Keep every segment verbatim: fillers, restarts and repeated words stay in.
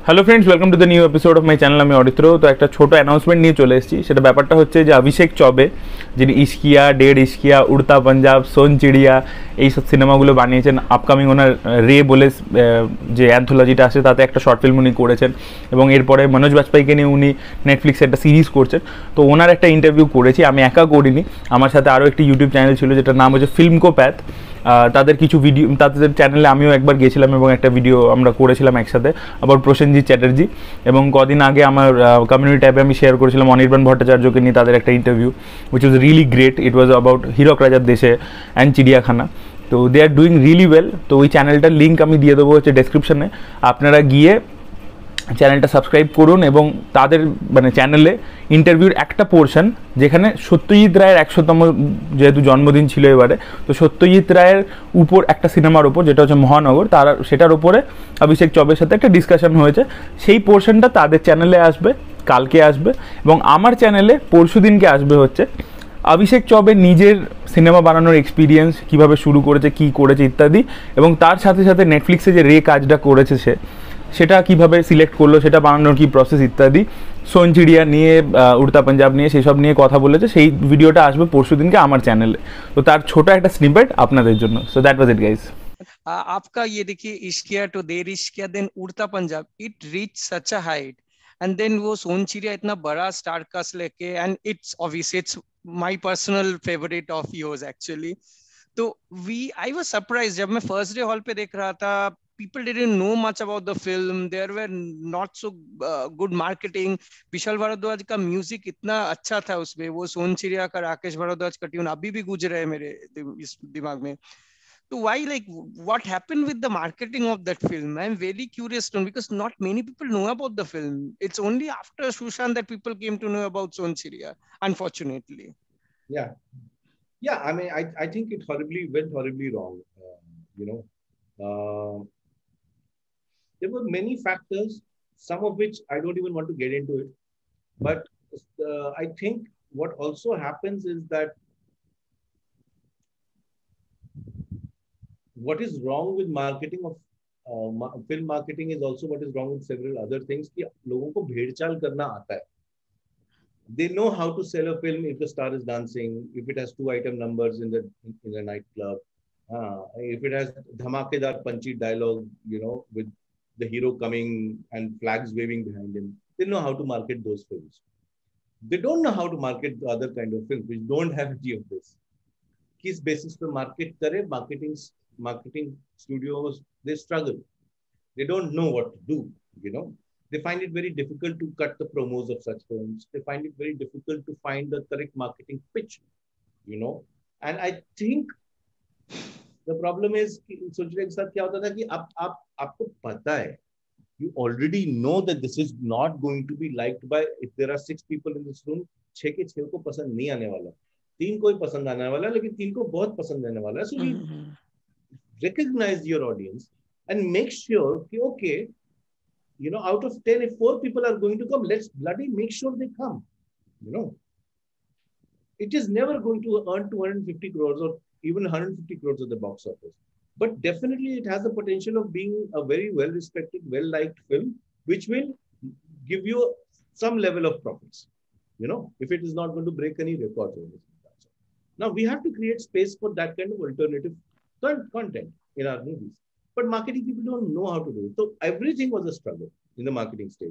Hello friends, welcome to the new episode of my channel. আমি অরিত্র। তো একটা ছোটো অ্যানাউন্সমেন্ট নিয়ে চলে এসেছি। সেটা ব্যাপারটা হচ্ছে যে অভিষেক চবে, যিনি ইশকিয়া, ডেড ইশকিয়া, উড়তা পাঞ্জাব, সোন চিড়িয়া এই সব সিনেমাগুলো বানিয়েছেন, আপকামিং ওনার রে বলে যে অ্যান্থোলজিটা আছে তাতে একটা শর্ট ফিল্ম উনি করেছেন, এবং এরপরে মনোজ বাজপেয়ীকে নিয়ে উনি নেটফ্লিক্সে একটা সিরিজ করছেন। তো ওনার একটা ইন্টারভিউ করেছি, আমি একা করিনি, আমার সাথে আরও একটি ইউটিউব চ্যানেল ছিল যেটার নাম হচ্ছে ফিল্মকোপ্যাথ। তাদের কিছু ভিডিও, তাদের চ্যানেলে আমিও একবার গিয়েছিলাম এবং একটা ভিডিও আমরা করেছিলাম একসাথে, আবার প্রসেনজিৎ চ্যাটার্জি। এবং কদিন আগে আমার কমিউনিটি ট্যাবে আমি শেয়ার করেছিলাম অনির্বাণ ভট্টাচার্যকে নিয়ে তাদের একটা interview, which was really great. It was about Hirak Rajar Deshe and Chiriyakhana. তো they are doing really well. তো ওই চ্যানেলটার লিঙ্ক আমি দিয়ে দেবো হচ্ছে ডেসক্রিপশনে, আপনারা গিয়ে চ্যানেলটা সাবস্ক্রাইব করুন। এবং তাদের মানে চ্যানেলে ইন্টারভিউর একটা পোর্শন যেখানে সত্যজিৎ রায়ের একশোতম যেহেতু জন্মদিন ছিল এবারে, তো সত্যজিৎ রায়ের উপর একটা সিনেমার ওপর যেটা হচ্ছে মহানগর, তার সেটার ওপরে অভিষেক চবের সাথে একটা ডিসকাশন হয়েছে। সেই পোর্শনটা তাদের চ্যানেলে আসবে, কালকে আসবে। এবং আমার চ্যানেলে পরশু দিনকে আসবে হচ্ছে অভিষেক চবে নিজের সিনেমা বানানোর এক্সপিরিয়েন্স, কীভাবে শুরু করেছে, কী করেছে ইত্যাদি। এবং তার সাথে সাথে নেটফ্লিক্সে যে রে কাজটা করেছে সে, সেটা কীভাবে সিলেক্ট করলো, সেটা বানানোর কী প্রসেস ইত্যাদি, সোন চিড়িয়া নিয়ে, উড়তা পাঞ্জাব নিয়ে, সেই সব নিয়ে কথা বলেছে। সেই ভিডিওটা আসবে পরশু দিনকে আমার চ্যানেলে। তো তার ছোটো একটা স্নিপেট আপনাদের জন্য। So that was it guys. आपका ये देखिए Ishqiya to Dedh Ishqiya then Udta Punjab, it reach such a height, and then वो सोन चिड़िया इतना बड़ा स्टार कास्ट लेके, and it's obvious it's my personal favourite of yours actually. तो वी आई वाज सरप्राइज जब मैं फर्स्ट डे हॉल पे देख रहा था, people didn't know much about the film, there were not so uh, good marketing। Vishal Bhardwaj का music इतना अच्छा था उसमें, वो सोन चिड़िया का राकेश भारद्वाज का ट्यून अभी भी गूंज रहे हैं मेरे इस दिमाग में। So why, like, what happened with the marketing of that film? I'm very curious to know, because not many people know about the film. It's only after Sushant that people came to know about Son Chiria, unfortunately. Yeah. Yeah, I mean, I, I think it horribly went horribly wrong. Uh, you know, uh, there were many factors, some of which I don't even want to get into it. But uh, I think what also happens is that what is wrong with marketing of uh, ma film marketing is also what is wrong with several other things. कि लोगों को भेड़चाल करना आता है. They know how to sell a film if the star is dancing, if it has two item numbers in the in, in the nightclub, uh, if it has dhamakedar punchy dialogue, you know, with the hero coming and flags waving behind him. They know how to market those films. They don't know how to market the other kind of films which don't have any of this. किस basis पे market करे? Marketing marketing studios, they struggle. They don't know what to do, you know. They find it very difficult to cut the promos of such films. They find it very difficult to find the correct marketing pitch, you know. And I think the problem is कि सोचने के साथ क्या होता था कि आप आप आपको पता है, you already know that this is not going to be liked by, if there are six people in this room, छह के छह को पसंद नहीं आने वाला, तीन को ही पसंद आने वाला, लेकिन तीन को बहुत पसंद आने वाला है. So we recognize your audience and make sure कि okay, you know, out of ten, if four people are going to come, let's bloody make sure they come. You know, it is never going to earn two hundred fifty crores or even one hundred fifty crores at the box office. But definitely it has the potential of being a very well-respected, well-liked film, which will give you some level of profits, you know, if it is not going to break any records or anything like that. Now, we have to create space for that kind of alternative content in our movies. But marketing people don't know how to do it. So everything was a struggle in the marketing stage.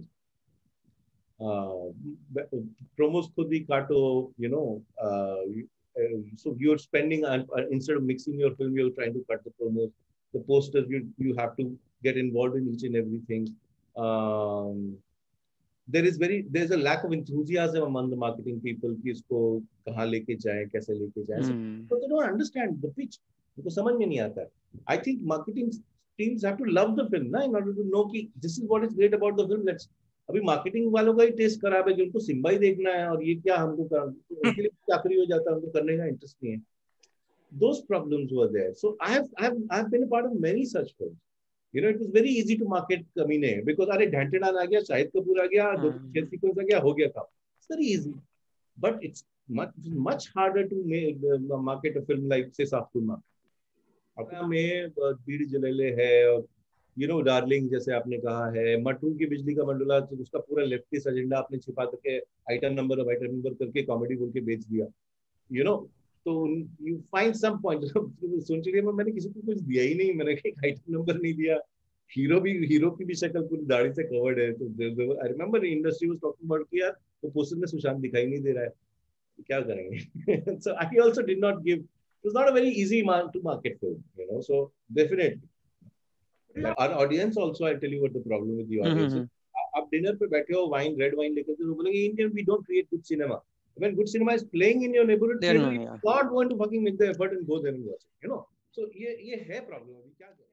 Uh, promos khud hi kato, you know, uh, Uh, so you're spending uh, instead of mixing your film, you're trying to cut the promos, the posters. You you have to get involved in each and everything. Um, there is very there's a lack of enthusiasm among the marketing people. कि इसको कहाँ लेके जाएं, कैसे लेके जाएं. So, so they don't understand the pitch. उनको समझ में नहीं आता. I think marketing teams have to love the film, ना, in order to know कि this is what is great about the film. Let's अभी मार्केटिंग वालों का ही टेस्ट खराब है कि उनको सिम्बा ही देखना है और ये क्या हमको कर, उनके लिए चाकरी हो जाता है, उनको करने का इंटरेस्ट नहीं है. Those problems were there. So I have I have I have been a part of many such films. You know, it was very easy to market कमीने because अरे ढंटेडान आ गया, शाहिद कपूर आ गया, दो छह सीक्वेंस आ गया, हो गया काम. It's very easy, but it's much much harder to make, uh, market a film like say साफ्तुल माँ. अपना में बीड़ी जलेले है, यू नो डार्लिंग जैसे आपने कहा है, मटरू की बिजली का मंडोला, तो उसका पूरा लेफ्टिस्ट एजेंडा आपने छिपा करके आइटम नंबर और आइटम नंबर करके कॉमेडी बोल के बेच दिया, यू नो। तो you find some point. Son Chiriya में मैंने किसी को कुछ दिया ही नहीं, मैंने एक आइटम नंबर नहीं दिया, हीरो भी हीरो की भी शक्ल पूरी दाढ़ी से कवर्ड है। तो I remember industry was talking about कि यार वो पोस्टर में सुशांत दिखाई नहीं दे रहा है, क्या करेंगे। So I also did not give, it was not a very easy to market film, you know. So definitely our audience also, I tell you what the problem with the audience is, आप dinner पे बैठे हो, wine red wine लेकर के, तो बोलेंगे Indian we don't create good cinema. When good cinema is playing in your neighborhood theater, you're not going to fucking make the effort and go there and watch it, you know. So ये ये है problem, अभी क्या करें।